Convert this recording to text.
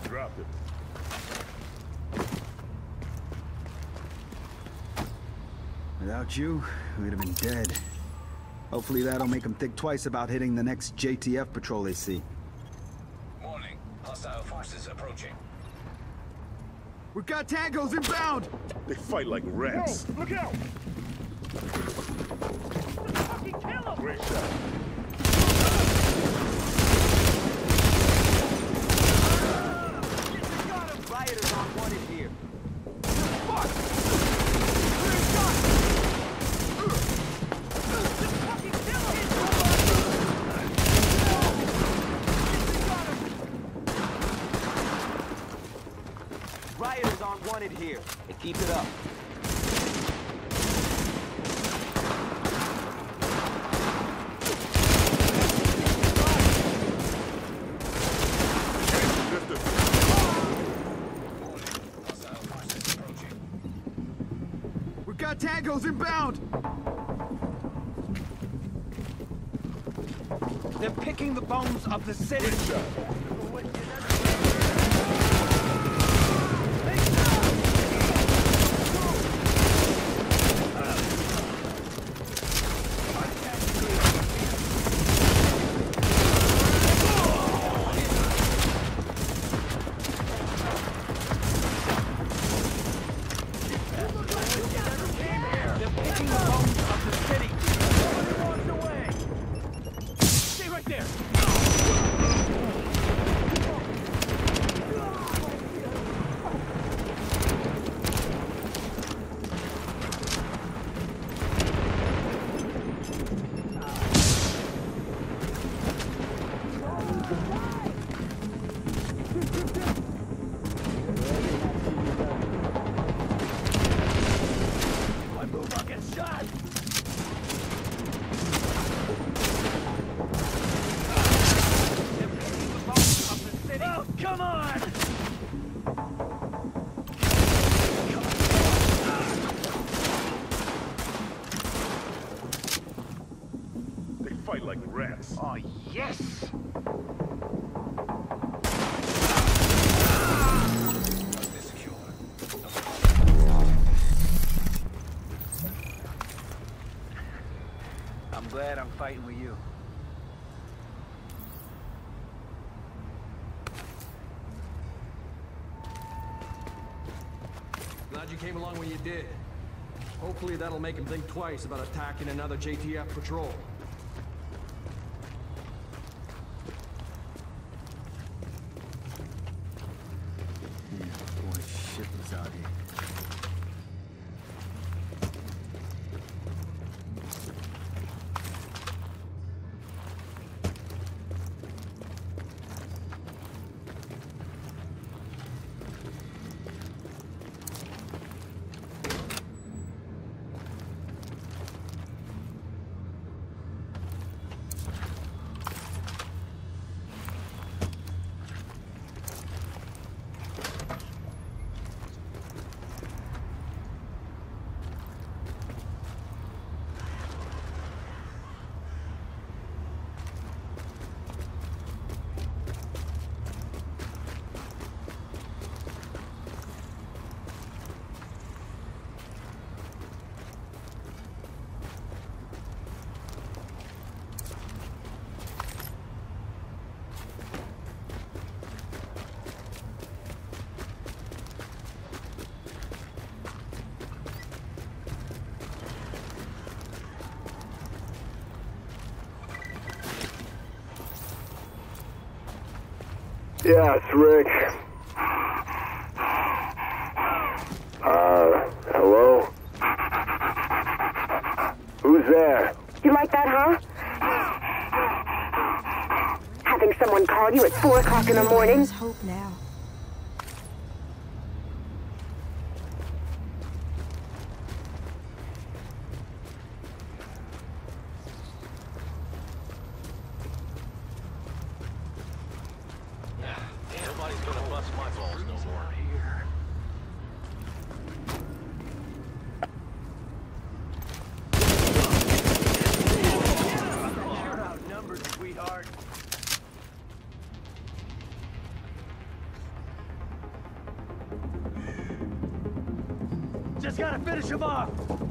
Dropped it. Without you, we'd have been dead. Hopefully that'll make them think twice about hitting the next JTF patrol they see. Warning. Hostile forces approaching. We've got tangos inbound! They fight like rats. Yo, look out! Fucking kill him! Great shot. Rioters on wanted here. Fuck! Rioters on wanted here. And keep it up. We've got tangos inbound! They're picking the bones of the city. Come on! They fight like rats. Oh, yes! I'm glad I'm fighting with you. Glad you came along when you did. Hopefully that'll make him think twice about attacking another JTF patrol. Yeah, boy, shit was out here. Yeah, it's Rick. Hello? Who's there? You like that, huh? Having someone call you at 4 o'clock in the morning? There's hope now. Nobody's gonna bust my balls no more. You're outnumbered, sweetheart. Just gotta finish him off.